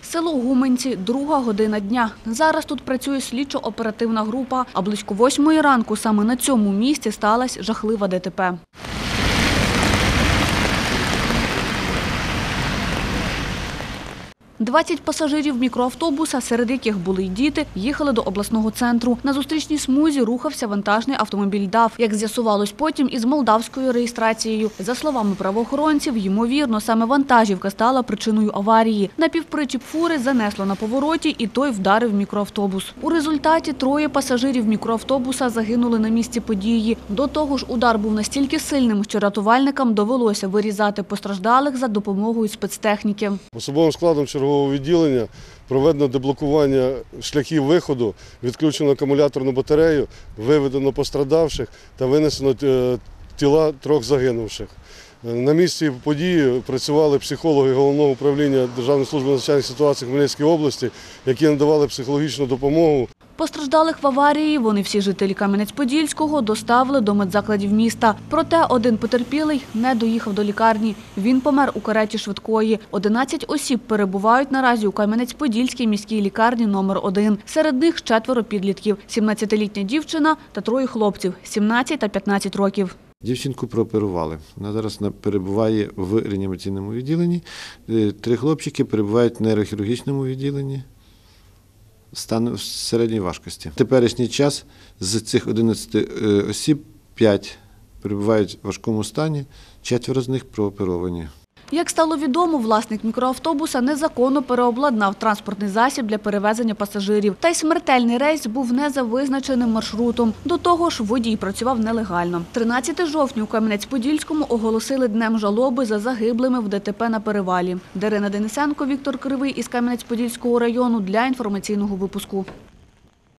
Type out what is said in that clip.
Село Гуменці, 2 година дня. Зараз тут працює слідчо-оперативна група, а близько 8 ранку саме на цьому місці сталася жахлива ДТП. «20 пасажирів мікроавтобуса, серед яких були й діти, їхали до обласного центру. На зустрічній смузі рухався вантажний автомобіль ДАФ, як з'ясувалось потім, із молдавською реєстрацією. За словами правоохоронців, ймовірно, саме вантажівка стала причиною аварії. Напівпричіп фури занесло на повороті, і той вдарив мікроавтобус. У результаті 3 пасажирів мікроавтобуса загинули на місці події. До того ж, удар був настільки сильним, що рятувальникам довелося вирізати постраждалих за допомогою спецтехніки. Особовим складом чергового відділення проведено деблокування шляхів виходу, відключено акумуляторну батарею, виведено пострадавших та винесено тіла 3 загинувших. На місці події працювали психологи Головного управління Державної служби надзвичайних ситуацій Хмельницької області, які надавали психологічну допомогу. Постраждалих в аварії, вони всі жителі Кам'янець-Подільського, доставили до медзакладів міста. Проте один потерпілий не доїхав до лікарні. Він помер у кареті швидкої. 11 осіб перебувають наразі у Кам'янець-Подільській міській лікарні номер 1. Серед них 4 підлітків – 17-літня дівчина та 3 хлопців – 17 та 15 років. Дівчинку прооперували. Вона зараз перебуває в реанімаційному відділенні. 3 хлопчики перебувають в нейрохірургічному відділенні. Стан середньої важкості. В теперішній час з цих 11 осіб 5 перебувають в важкому стані, 4 з них прооперовані. Як стало відомо, власник мікроавтобуса незаконно переобладнав транспортний засіб для перевезення пасажирів. Та й смертельний рейс був не за визначеним маршрутом. До того ж, водій працював нелегально. 13 жовтня у Кам'янець-Подільському оголосили днем жалоби за загиблими в ДТП на перевалі. Дарина Денисенко, Віктор Кривий із Кам'янець-Подільського району для інформаційного випуску.